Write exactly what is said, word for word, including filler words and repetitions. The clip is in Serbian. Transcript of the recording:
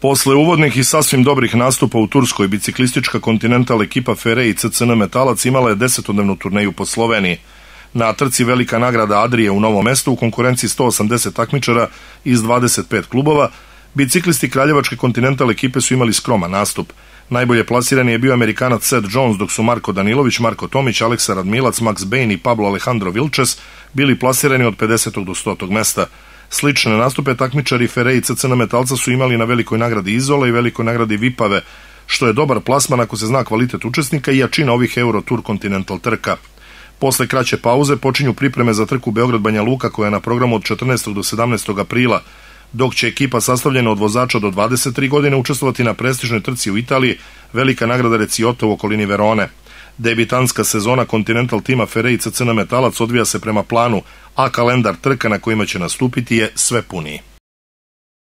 Posle uvodnih i sasvim dobrih nastupa u Turskoj, biciklistička Continental ekipa Fere i C C N Metalac imala je desetodnevnu turneju po Sloveniji. Na trci Velika nagrada Adrije u Novom Mestu u konkurenciji sto osamdeset takmičara iz dvadeset pet klubova, biciklisti kraljevačke Continental ekipe su imali skroman nastup. Najbolje plasirani je bio Amerikanac Seth Jones, dok su Marko Danilović, Marko Tomić, Aleksa Radmilac, Max Bain i Pablo Alejandro Vilches bili plasirani od pedesetog do stotog mesta. Slične nastupe takmičari Fere i C C N Metalca su imali na Velikoj nagradi Izola i Velikoj nagradi Vipave, što je dobar plasman ako se zna kvalitet učesnika i jačina ovih Euro Tour Continental trka. Posle kraće pauze počinju pripreme za trku Beograd-Banja Luka koja je na programu od četrnaestog do sedamnaestog aprila, dok će ekipa sastavljena od vozača do dvadeset tri godine učestvovati na prestižnoj trci u Italiji, Velika nagrada Reciota u okolini Verone. Debitanska sezona Continental tima Fere i C C N Metalac odvija se prema planu, a kalendar trka na kojima će nastupiti je sve puniji.